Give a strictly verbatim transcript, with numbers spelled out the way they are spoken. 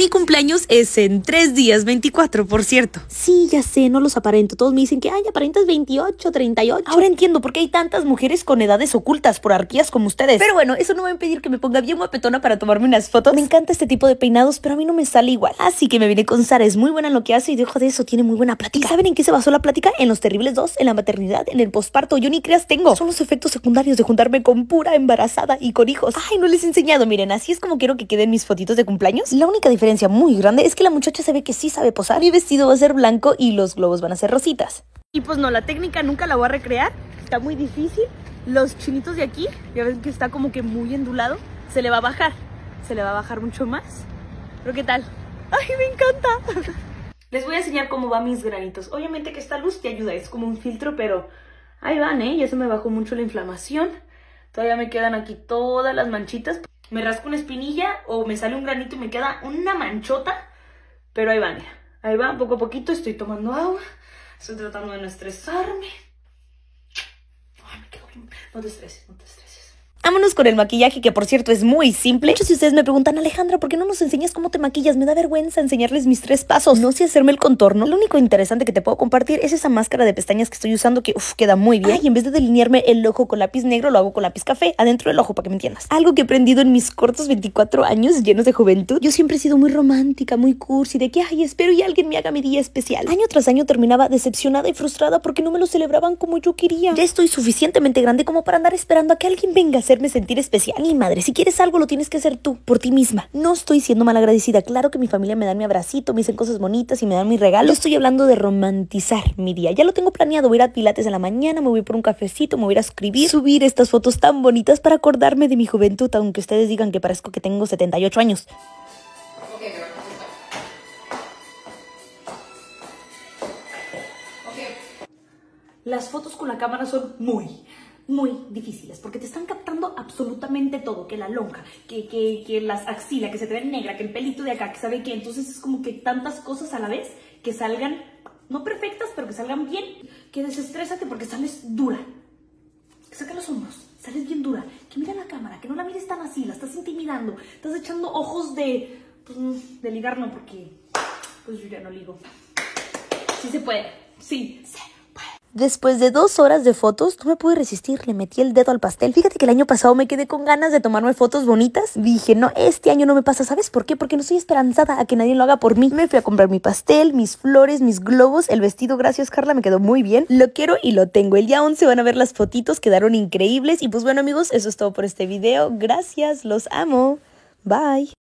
Mi cumpleaños es en tres días, veinticuatro, por cierto. Sí, ya sé, no los aparento. Todos me dicen que, ay, aparentas veintiocho, treinta y ocho. Ahora entiendo por qué hay tantas mujeres con edades ocultas por arquías como ustedes. Pero bueno, eso no va a impedir que me ponga bien guapetona para tomarme unas fotos. Me encanta este tipo de peinados, pero a mí no me sale igual. Así que me vine con Sara, es muy buena en lo que hace y dejo de eso, tiene muy buena plática. ¿Y saben en qué se basó la plática? En Los Terribles dos, en la maternidad, en el posparto. Yo ni creas tengo. Son los efectos secundarios de juntarme con pura embarazada y con hijos. Ay, no les he enseñado, miren, así es como quiero que queden mis fotitos de cumpleaños. La única diferencia muy grande es que la muchacha se ve que sí sabe posar. Mi vestido va a ser blanco y los globos van a ser rositas. Y pues no, la técnica nunca la voy a recrear. Está muy difícil. Los chinitos de aquí, ya ven que está como que muy endulado. Se le va a bajar. Se le va a bajar mucho más. Pero ¿qué tal? ¡Ay, me encanta! Les voy a enseñar cómo van mis granitos. Obviamente que esta luz te ayuda, es como un filtro, pero ahí van, ¿eh? Ya se me bajó mucho la inflamación. Todavía me quedan aquí todas las manchitas. Me rasco una espinilla o me sale un granito y me queda una manchota. Pero ahí va, mira. Ahí va, poco a poquito. Estoy tomando agua. Estoy tratando de no estresarme. Ay, me quedo bien. No te estreses, no te estreses. Vámonos con el maquillaje, que por cierto es muy simple. Muchos de ustedes me preguntan, Alejandra, ¿por qué no nos enseñas cómo te maquillas? Me da vergüenza enseñarles mis tres pasos. No sé hacerme el contorno. Lo único interesante que te puedo compartir es esa máscara de pestañas que estoy usando, que uf, queda muy bien. Y en vez de delinearme el ojo con lápiz negro, lo hago con lápiz café, adentro del ojo, para que me entiendas. Algo que he aprendido en mis cortos veinticuatro años llenos de juventud. Yo siempre he sido muy romántica, muy cursi, de que, ay, espero y alguien me haga mi día especial. Año tras año terminaba decepcionada y frustrada porque no me lo celebraban como yo quería. Ya estoy suficientemente grande como para andar esperando a que alguien venga a hacerme sentir especial. Mi madre, si quieres algo lo tienes que hacer tú, por ti misma. No estoy siendo malagradecida. Claro que mi familia me da mi abracito, me dicen cosas bonitas y me dan mi regalo. Yo estoy hablando de romantizar mi día. Ya lo tengo planeado. Voy a ir a pilates en la mañana, me voy por un cafecito, me voy a ir a escribir, subir estas fotos tan bonitas para acordarme de mi juventud, aunque ustedes digan que parezco que tengo setenta y ocho años. Okay, girl. Okay. Las fotos con la cámara son muy... muy difíciles, porque te están captando absolutamente todo, que la lonja, que, que, que las axilas, que se te ve negra, que el pelito de acá, que sabe qué, entonces es como que tantas cosas a la vez, que salgan, no perfectas, pero que salgan bien, que desestrésate porque sales dura, que saca los hombros, sales bien dura, que mira la cámara, que no la mires tan así, la estás intimidando, estás echando ojos de, pues, de ligar no, porque, pues yo ya no ligo, sí se puede, sí, sí. Después de dos horas de fotos, no me pude resistir, le metí el dedo al pastel. Fíjate que el año pasado me quedé con ganas de tomarme fotos bonitas. Dije, no, este año no me pasa, ¿sabes por qué? Porque no estoy esperanzada a que nadie lo haga por mí. Me fui a comprar mi pastel, mis flores, mis globos, el vestido, gracias Carla, me quedó muy bien. Lo quiero y lo tengo. El día once van a ver las fotitos, quedaron increíbles. Y pues bueno amigos, eso es todo por este video. Gracias, los amo. Bye.